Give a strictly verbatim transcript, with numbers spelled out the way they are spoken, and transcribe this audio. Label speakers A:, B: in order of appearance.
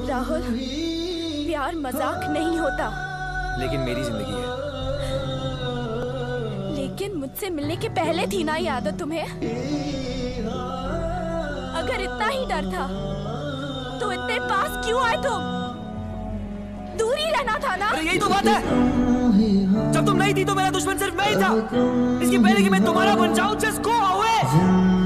A: राहुल, प्यार मजाक नहीं होता।
B: लेकिन मेरी जिंदगी है।
A: लेकिन मुझसे मिलने के पहले थी ना ये आदत तुम्हें? अगर इतना ही डर था तो इतने पास क्यों आए तुम? दूर ही रहना था ना?
B: अरे यही तो बात है। जब तुम नहीं थी तो मेरा दुश्मन सिर्फ मैं ही था। इसके पहले कि मैं तुम्हारा बन जाऊं, just go away।